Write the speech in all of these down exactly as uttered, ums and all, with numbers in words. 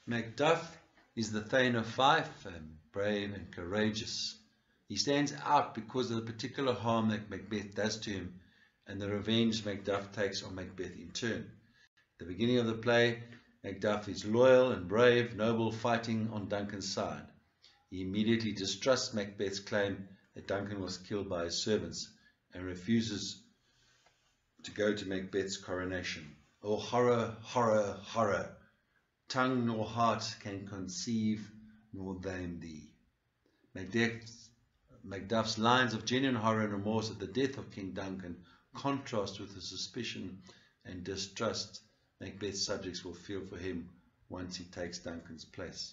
Macduff is the Thane of Fife, and brave and courageous. He stands out because of the particular harm that Macbeth does to him and the revenge Macduff takes on Macbeth in turn. At the beginning of the play, Macduff is loyal and brave, noble, fighting on Duncan's side. He immediately distrusts Macbeth's claim that Duncan was killed by his servants and refuses to go to Macbeth's coronation. Oh, horror, horror, horror! Tongue nor heart can conceive nor name thee. Macduff's, Macduff's lines of genuine horror and remorse at the death of King Duncan contrast with the suspicion and distrust Macbeth's subjects will feel for him once he takes Duncan's place.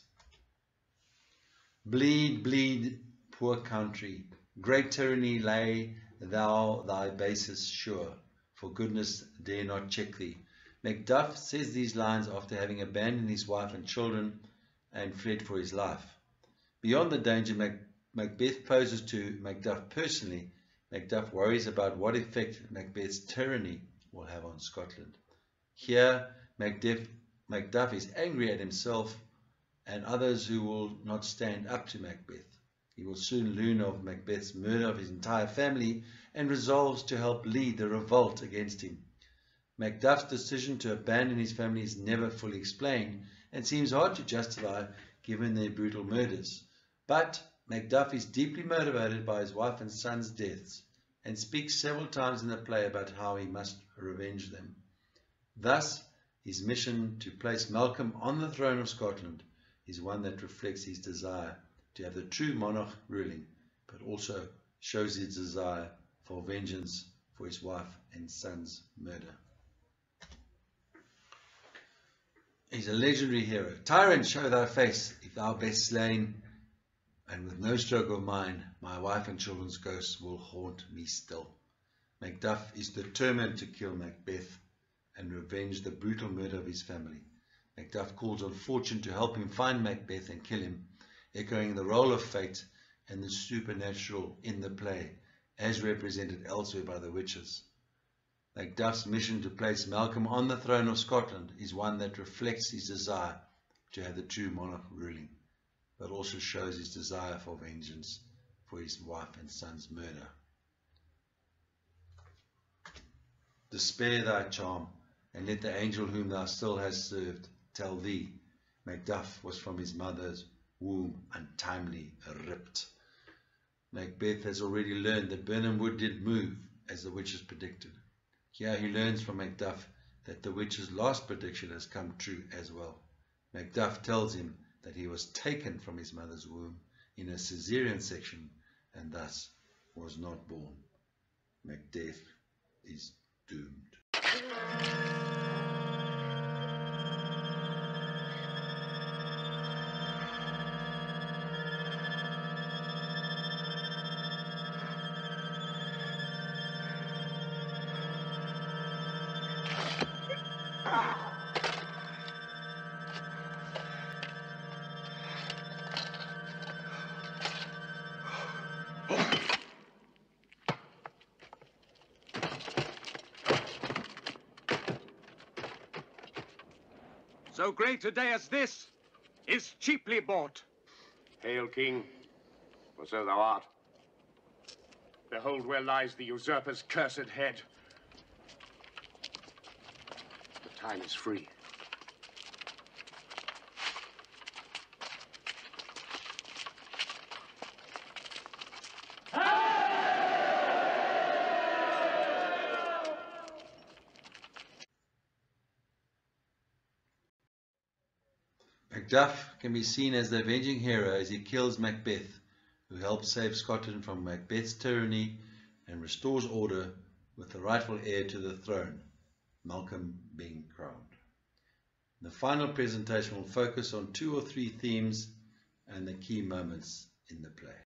Bleed, bleed, poor country, great tyranny lay thou thy basis sure, for goodness dare not check thee. Macduff says these lines after having abandoned his wife and children and fled for his life. Beyond the danger Mac Macbeth poses to Macduff personally, Macduff worries about what effect Macbeth's tyranny will have on Scotland. Here, Macduff, Macduff is angry at himself and others who will not stand up to Macbeth. He will soon learn of Macbeth's murder of his entire family and resolves to help lead the revolt against him. Macduff's decision to abandon his family is never fully explained and seems hard to justify given their brutal murders. But Macduff is deeply motivated by his wife and son's deaths and speaks several times in the play about how he must revenge them. Thus, his mission to place Malcolm on the throne of Scotland is one that reflects his desire to have the true monarch ruling, but also shows his desire for vengeance for his wife and son's murder. He's a legendary hero. Tyrant, show thy face, if thou best slain, and with no stroke of mine, my wife and children's ghosts will haunt me still. Macduff is determined to kill Macbeth and revenge the brutal murder of his family. Macduff calls on fortune to help him find Macbeth and kill him, echoing the role of fate and the supernatural in the play, as represented elsewhere by the witches. Macduff's mission to place Malcolm on the throne of Scotland is one that reflects his desire to have the true monarch ruling, but also shows his desire for vengeance for his wife and son's murder. Despair thy charm, and let the angel whom thou still hast served tell thee, Macduff was from his mother's womb untimely ripped. Macbeth has already learned that Birnam Wood did move, as the witches predicted. Here he learns from Macduff that the witch's last prediction has come true as well. Macduff tells him that he was taken from his mother's womb in a caesarean section and thus was not born. Macbeth is doomed. So great a day as this is cheaply bought. Hail, King, for so thou art. Behold where lies the usurper's cursed head. The time is free. Macduff can be seen as the avenging hero as he kills Macbeth, who helps save Scotland from Macbeth's tyranny and restores order with the rightful heir to the throne, Malcolm being crowned. The final presentation will focus on two or three themes and the key moments in the play.